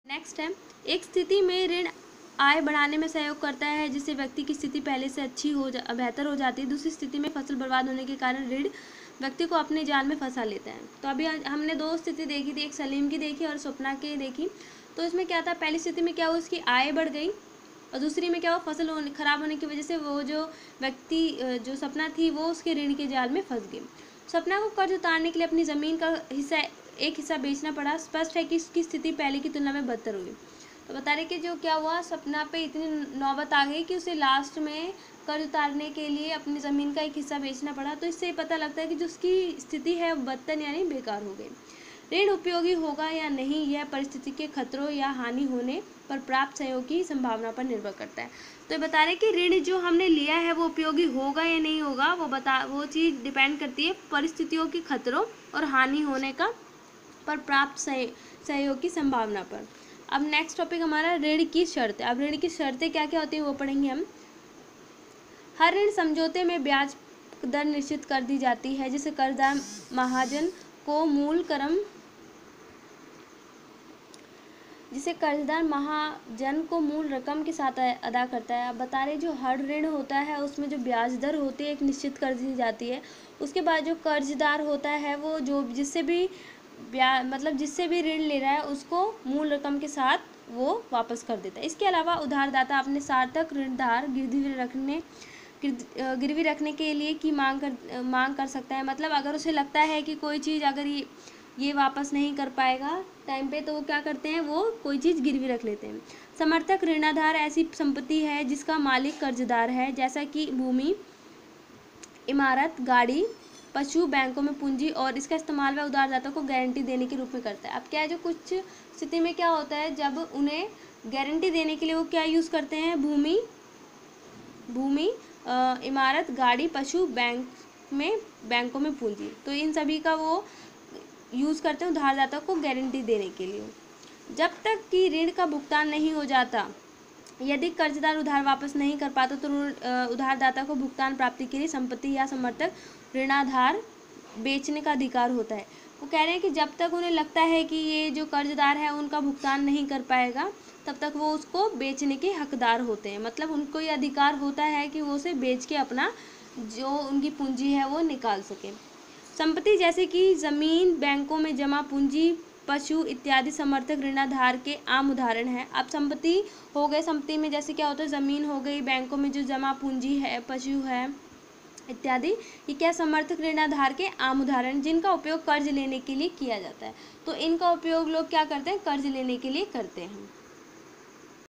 Next है, एक स्थिति में ऋण आय बढ़ाने में सहयोग करता है जिससे व्यक्ति की स्थिति पहले से बेहतर हो जाती है। दूसरी स्थिति में फसल बर्बाद होने के कारण ऋण व्यक्ति को अपने जाल में फंसा लेता है। तो अभी हमने दो स्थिति देखी थी, एक सलीम की देखी और स्वप्ना की देखी। तो इसमें क्या था, पहली स्थिति में क्या हुआ, उसकी आय बढ़ गई और दूसरी में क्या हुआ, फसल खराब होने की वजह से वो जो व्यक्ति जो सपना थी वो उसके ऋण के जाल में फंस गई। सपना को कर्ज उतारने के लिए अपनी ज़मीन का एक हिस्सा बेचना पड़ा। स्पष्ट है कि इसकी स्थिति पहले की तुलना में बदतर हुई। तो बता रहे कि जो क्या हुआ, सपना पे इतनी नौबत आ गई कि उसे लास्ट में कर्ज उतारने के लिए अपनी ज़मीन का एक हिस्सा बेचना पड़ा। तो इससे पता लगता है कि जो उसकी स्थिति है बदतर यानी बेकार हो गई। ऋण उपयोगी होगा या नहीं यह परिस्थिति के खतरों या हानि होने पर प्राप्त सहयोग की संभावना पर निर्भर करता है। तो ये बता रहे कि ऋण जो हमने लिया है वो उपयोगी होगा या नहीं होगा, वो चीज़ डिपेंड करती है परिस्थितियों के खतरों और हानि होने का पर प्राप्त सहयोग की संभावना पर। अब नेक्स्ट टॉपिक हमारा ऋण की शर्तें। अब ऋण की शर्तें क्या क्या होती हैं वो पढ़ेंगे हम। हर ऋण समझौते में ब्याज दर निश्चित कर दी जाती है जिसे कर्जदार महाजन को मूल रकम के साथ अदा करता है। अब बता रहे जो हर ऋण होता है उसमें जो ब्याज दर होती है एक निश्चित कर दी जाती है। उसके बाद जो कर्जदार होता है वो जिससे भी ऋण ले रहा है उसको मूल रकम के साथ वो वापस कर देता है। इसके अलावा उधारदाता अपने सार्थक ऋणदार गिरवी रखने के लिए की मांग कर सकता है। मतलब अगर उसे लगता है कि कोई चीज़ अगर ये वापस नहीं कर पाएगा टाइम पे, तो वो क्या करते हैं, वो कोई चीज़ गिरवी रख लेते हैं। समर्थक ऋणाधार ऐसी संपत्ति है जिसका मालिक कर्जदार है, जैसा कि भूमि, इमारत, गाड़ी, पशु, बैंकों में पूंजी, और इसका इस्तेमाल वह उधारदाता को गारंटी देने के रूप में करता है। अब क्या है, जो कुछ स्थिति में क्या होता है, जब उन्हें गारंटी देने के लिए वो क्या यूज़ करते हैं, भूमि, इमारत, गाड़ी, पशु, बैंकों में पूंजी, तो इन सभी का वो यूज़ करते हैं उधारदाता को गारंटी देने के लिए। जब तक कि ऋण का भुगतान नहीं हो जाता, यदि कर्जदार उधार वापस नहीं कर पाता तो उधारदाता को भुगतान प्राप्ति के लिए संपत्ति या समर्थक ऋणाधार बेचने का अधिकार होता है। वो कह रहे हैं कि जब तक उन्हें लगता है कि ये जो कर्जदार है उनका भुगतान नहीं कर पाएगा, तब तक वो उसको बेचने के हकदार होते हैं। मतलब उनको ये अधिकार होता है कि वो उसे बेच के अपना जो उनकी पूंजी है वो निकाल सके। संपत्ति जैसे कि ज़मीन, बैंकों में जमा पूंजी, पशु इत्यादि समर्थक ऋणाधार के आम उदाहरण हैं। अब संपत्ति हो गए, संपत्ति में जैसे क्या होता है, ज़मीन हो गई, बैंकों में जो जमा पूंजी है, पशु है इत्यादि, ये क्या समर्थक ऋणाधार के आम उदाहरण जिनका उपयोग कर्ज लेने के लिए किया जाता है। तो इनका उपयोग लोग क्या करते हैं, कर्ज लेने के लिए करते हैं।